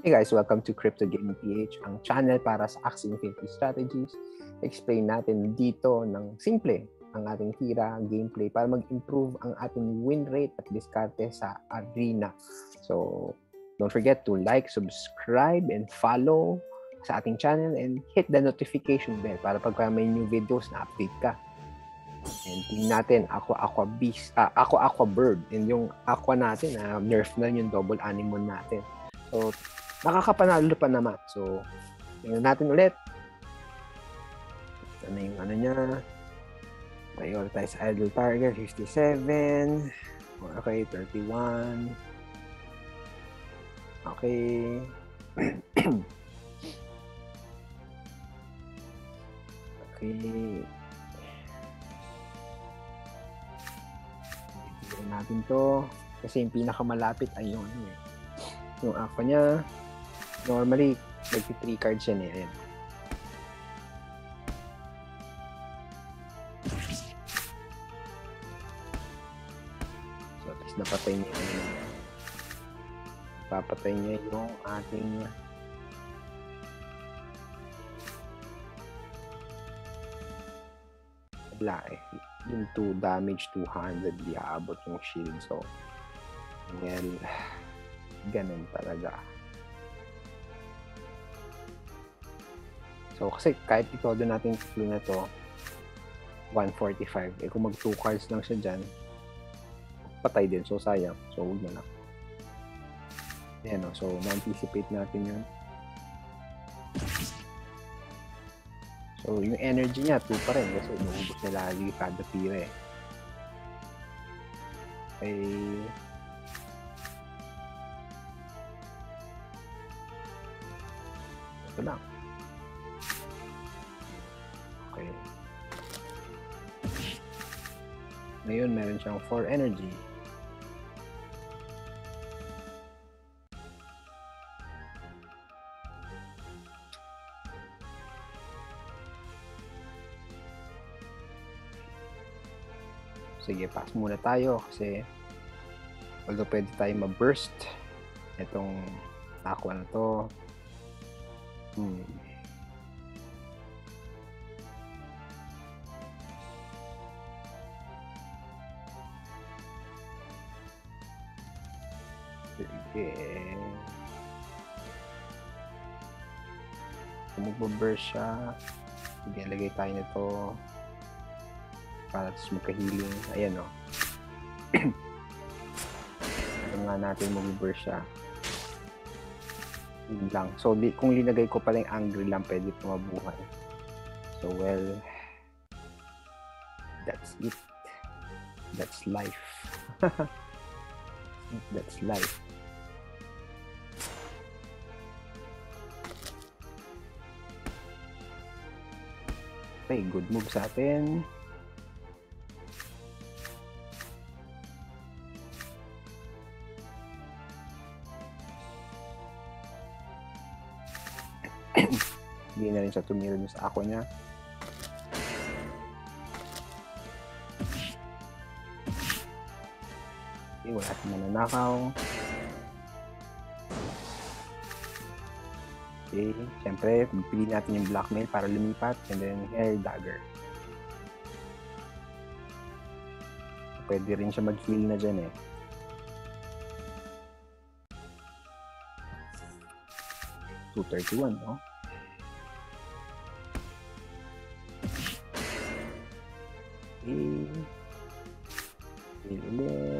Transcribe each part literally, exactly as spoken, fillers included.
Hey guys, welcome to Crypto Gaming P H, ang channel para sa Axie Infinity Strategies. Explain natin dito ng simple ang ating tira, gameplay para mag-improve ang ating win rate at diskarte sa arena. So, don't forget to like, subscribe, and follow sa ating channel and hit the notification bell para pag may new videos na update ka. And tingnan natin, Aqua Aqua Beast, ah, Aqua Aqua Bird, and yung Aqua natin, ah, nerf na yung double animal natin. So, nakakapanalo pa naman. So, tingnan natin ulit. Ano yung ano niya? Prioritize idle target, fifty-seven. Okay, thirty-one. Okay. Okay. Tingnan natin to. Kasi yung pinakamalapit ay yung ano eh. Yung aqua niya. Normally, nagti-three cards yan eh. Ayan. So, at least napatay niya yung papatay niya yung ating wala eh. Yung two damage, two hundred, di aabot yung shield. So, well, ganun talaga. So, kasi kahit ito doon natin clue na to, one forty-five. Eh, kung mag two cards lang siya dyan, patay din. So, sayang. So, huwag na lang. Ayan o. So, na-anticipate natin yun. So, yung energy niya, two pa rin. Kasi inuubos niya lagi kada tira eh. Okay. Ito lang. Okay. Ngayon, meron siyang four energy. Sige, pass muna tayo kasi although pwede tayo ma-burst itong aqua na to. Hmm. Sige. Kung mag-burst siya, sige, lagay tayo nito para tapos magka-healing. Ayan o. Alam nga natin mag-burst siya. Yun lang. So, di, kung linagay ko pala yung angry lang, pwede ito mabuhay. So, well, that's it. That's life. That's life. Okay, good move sa atin. Hindi na rin siya tumira sa ako niya. Okay, wala siya mananakaw. Okay, siyempre, pili natin yung blackmail para lumipat and then air dagger. Pwede rin siya mag-heal na dyan eh. two thirty-one, no? Okay. Heal ulit.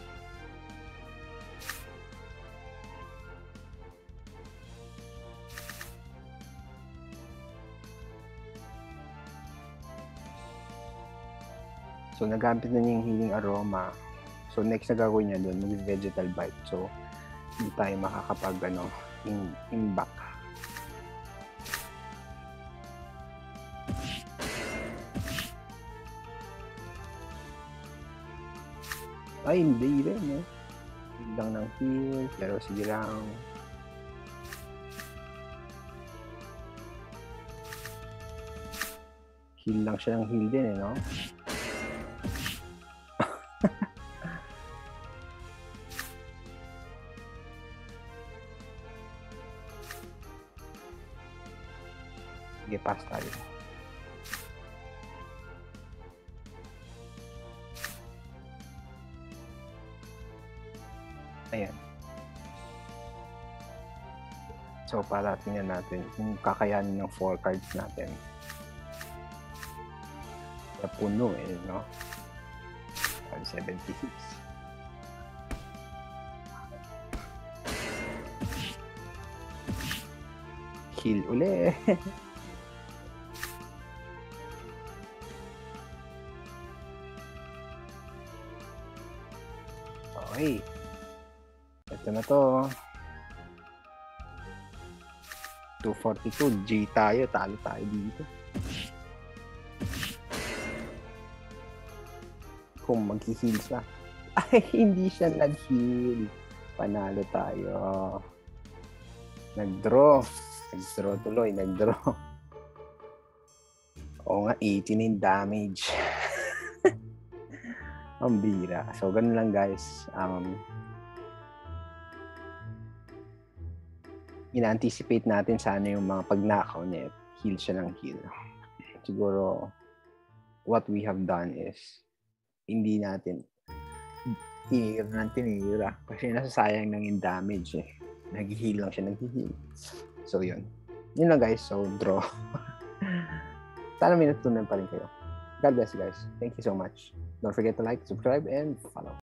So, nagamit na niya yung healing aroma. So, next na gagawin niya doon, mag-vegetal bite. So, hindi tayo makakapag, ano, in, in back. Ay, hindi rin, eh. Heal lang ng heal, pero sige lang. Heal lang siya ng heal din, eh, no? Sige, pass tayo. Ayan. So, para tingnan natin kung kakayanin ng four cards natin. Kaya puno eh, no? one seventy-six. Heal uli. Okay. Ito na to. two forty-two. G tayo. Talo tayo dito. Kung mag-heal siya. Ay, hindi siya nag-heal. Panalo tayo. Nag-draw. Nag-draw tuloy. Nag-draw. Oo nga, eighteen damage. Ang bira. So, ganun lang guys. Um, ina-anticipate natin sana yung mga pagnakaw niya. Heal siya ng heal. Siguro, what we have done is, hindi natin tinira ng tinira. Kasi nasasayang lang yung damage eh. Nag-heal lang siya, nag-heal. So, yun. Yun lang guys. So, draw. Sana may natutunan pa rin kayo. God bless you guys. Thank you so much. Don't forget to like, subscribe, and follow.